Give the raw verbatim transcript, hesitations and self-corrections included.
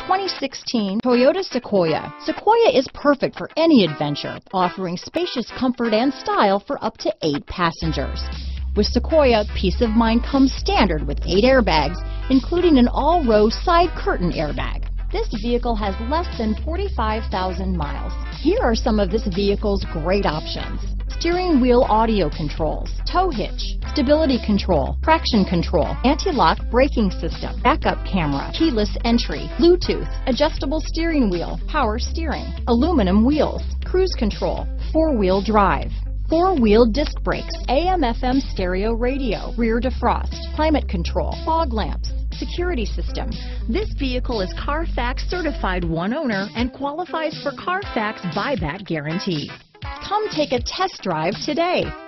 twenty sixteen Toyota Sequoia. Sequoia is perfect for any adventure, offering spacious comfort and style for up to eight passengers. With Sequoia, peace of mind comes standard with eight airbags, including an all-row side curtain airbag. This vehicle has less than forty-five thousand miles. Here are some of this vehicle's great options: steering wheel audio controls, tow hitch, stability control, traction control, anti-lock braking system, backup camera, keyless entry, Bluetooth, adjustable steering wheel, power steering, aluminum wheels, cruise control, four-wheel drive, four-wheel disc brakes, A M F M stereo radio, rear defrost, climate control, fog lamps, security system. This vehicle is Carfax certified one owner and qualifies for Carfax buyback guarantee. Come take a test drive today.